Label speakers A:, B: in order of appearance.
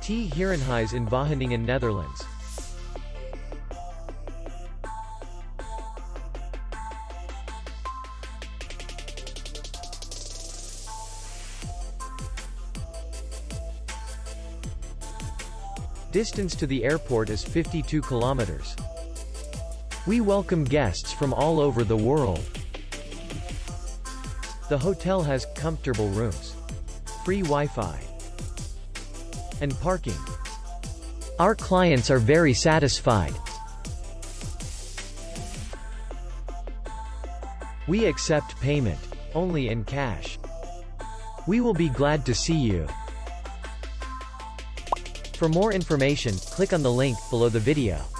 A: Heerenhuys in Wageningen, Netherlands. Distance to the airport is 52 kilometers. We welcome guests from all over the world. The hotel has comfortable rooms, free Wi-Fi, and parking. Our clients are very satisfied. We accept payment only in cash. We will be glad to see you. For more information, click on the link below the video.